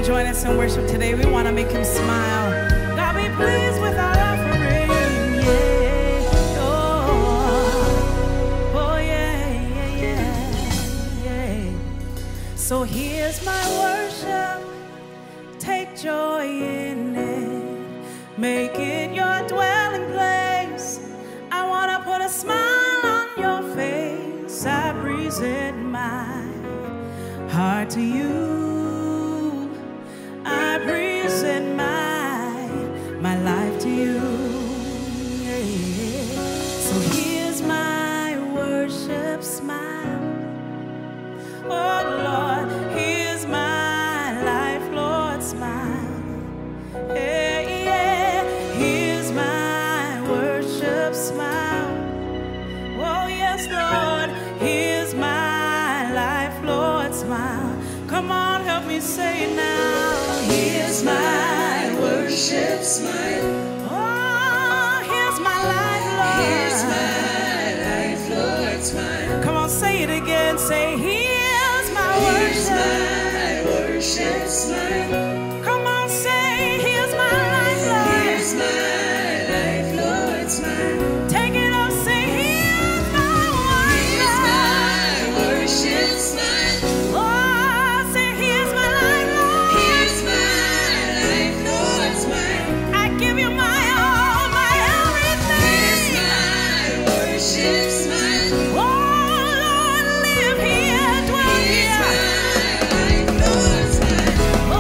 join us in worship today. We want to make him smile. God be pleased with our offering. Yeah. Oh, yeah. So here's my worship. Take joy in it. Make it your dwelling place. I want to put a smile on your face. I present my heart to you. I present my life to you. Yeah. So here's my worship smile. Oh Lord, here's my life, Lord, smile. Yeah, yeah. Here's my worship smile. Oh yes, Lord, here's my life, Lord, smile. Come on, help me say it now. Here's my worship smile. Oh, here's my life, Lord. Here's my life, Lord, smile. Come on, say it again. Say, here's my worship. Here's my worship smile. Come on, say, here's my life, Lord. Here's my life, Lord, smile. Take it up, say, here's my worship. Here's my worship smile. Oh, say, here's my life, Lord. Here's my life, Lord, smile. I give you my all, my everything. Here's my worship smile. Oh, Lord, live here, dwell here. Here's my life, Lord, smile. Oh,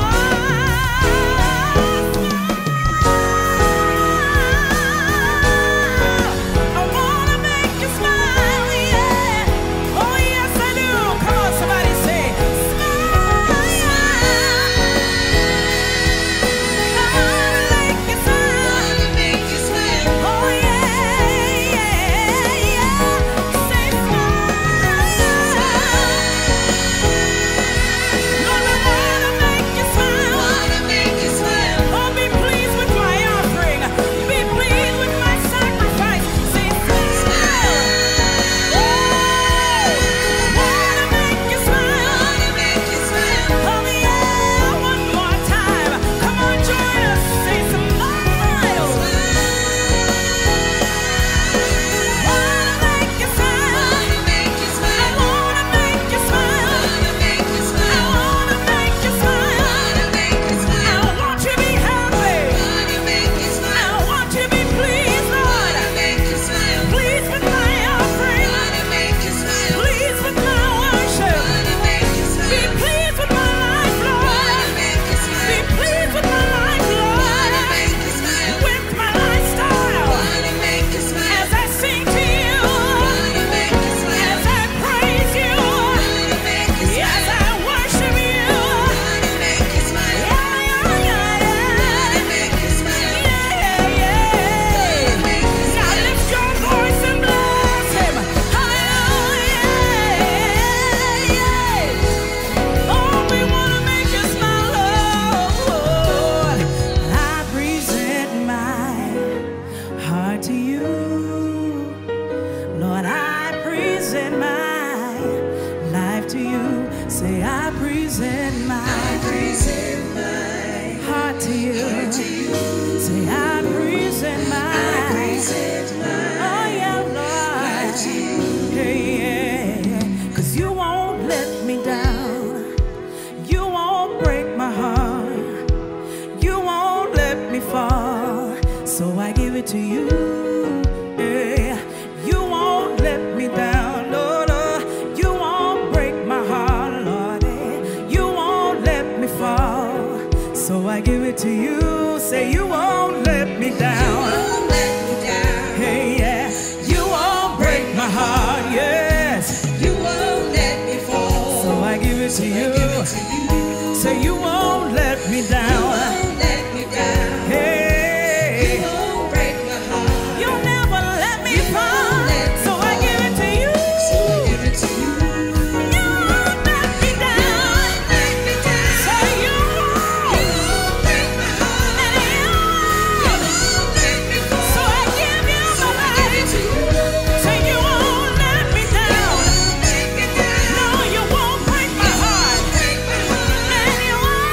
I wanna make you smile, yeah. Oh, yes, I do. Come on, somebody say, smile. I wanna make you smile. Oh, yeah, yeah. Say, smile. Lord, I wanna make you smile. Oh, be pleased with my offering. Be pleased with my sacrifice. Say, smile. Oh, wanna make you smile. Oh, yeah, one more time. Come on, join us. Say, smile. Wanna make you smile. I wanna make you smile. I wanna make you smile. I want you to be happy. I want you to be pleased, Lord. Pleased with my offering. Pleased with my worship. Be pleased with my life, Lord. Be pleased with my life, Lord. With my lifestyle. As I sing to you. As I praise you. As I worship you. Now lift your voice and bless him. Hallelujah. Oh, we wanna make you smile, Lord. I present my heart to you. Lord, I present my life to you. Say, I present my heart to you. Say, I present my oh yeah, Lord. Hey, yeah. 'Cause you won't let me down. You won't break my heart. You won't let me fall. So I give it to you. Yeah. You won't let me down, Lord. You won't break my heart, Lord. You won't let me fall. So I give it to you. Say, you won't let me down. Hey, yeah. You won't break my heart, yes. So I give it to you. Say, you won't let me down. Hey, you'll never let me fall. So I give it to you. You won't let me down. Say, you won't. And you won't. So I give you my life. Say, you won't let me down. No, you won't break my heart. And you won't.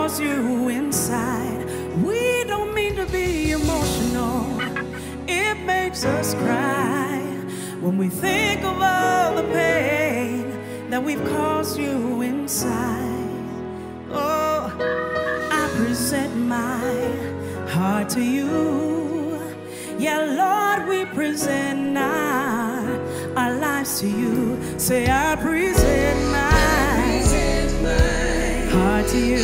caused you inside. We don't mean to be emotional. It makes us cry when we think of all the pain that we've caused you inside. Oh, I present my heart to you. Yeah, Lord, we present our lives to you. Say, I present my heart to you.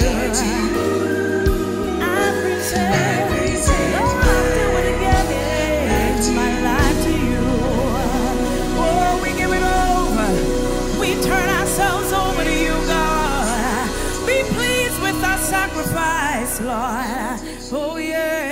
I present, Lord, do it again. My life to you. Oh, we give it over. We turn ourselves over to you, God. Be pleased with our sacrifice, Lord. Oh, yeah.